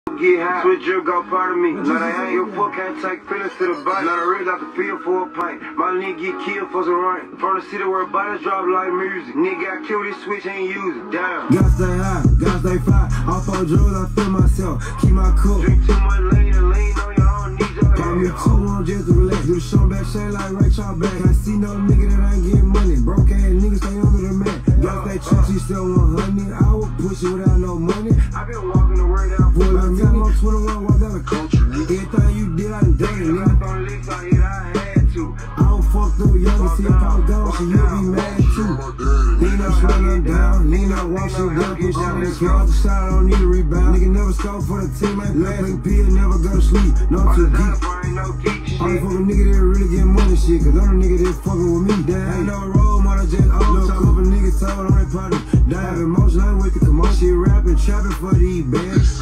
Get high, switch your go part of me. Now they ain't your fuck, can't take feelings to the bite. Now the rich out the field for a pint. My nigga get killed for some rain. From the city where bodies drop like music. Nigga got killed, this switch ain't use it. Damn. Gotta stay high, gotta stay fly. Off all drugs, I feel myself. Keep my cool. Drink too much lean and lean on your own knees. Call me too long just to relax. Do the show back, shine like Ray Charles back. I see no nigga that ain't getting money. Broke ass niggas stay under the mat. Gotta stay true, she still 100. I would push it without no money. I been walking the word out for a minute. I'm 21, walk down the country. Everything you did, I done done it, nigga. On the list, I hit, I had to. I was fucked up young, see if I was gone, so you'll be mad too. Nina sliding down, Nina walk shit down, push out in the car. The shot, I don't need a rebound. Nigga never score for the team, ain't playing pill, never go to sleep. No too deep. I'm the fucking nigga that really get money shit, cause I'm the nigga that fucking with me. Damn, ain't no role model, just old. Talk up a nigga told on that party. Dive emotion, I'm with the commotion. Shit rapping, trapping for these bands.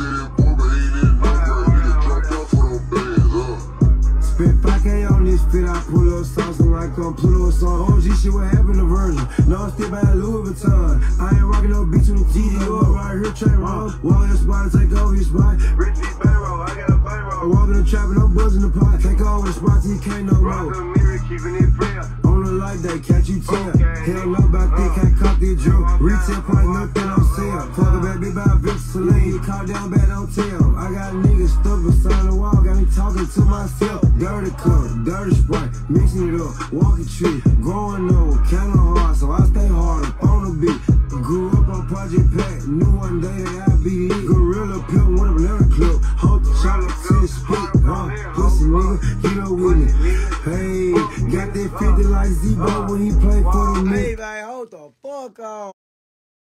Spent 5K on this fit, I pull up sauce and like I'm pull up sauce. OG shit, what happened to Virgin? No, I'm still by Louis Vuitton. I ain't rocking no beats on the GDO. Right here, train roll. Walk your spot and take over your spot. Rich beat bankroll, I got a bankroll. Walking the trap and I'm buzzing the pot. Take over the spot till you can't no more. Rock the mirror, keeping it real. On the light day, catch you tell. Hell no about that, can't cop the drill. Retail price, nothing on sale. Fuck a bad bitch by Victor Celine. He called down bad, don't tell. I got niggas stuck beside the wall, got me talking to myself. Dirty color, dirty Sprite, mixing it up, walking tree, growing old, kinda hard, so I stay hard up on the beat. Grew up on Project Pack, knew one day that I'd be the gorilla pimp, one of another club. Hold the chocolate to the spit, pussy nigga, get up with it. Hey, got that 50 like Z-Bo when he played for the Knicks. Hey, hold the fuck on.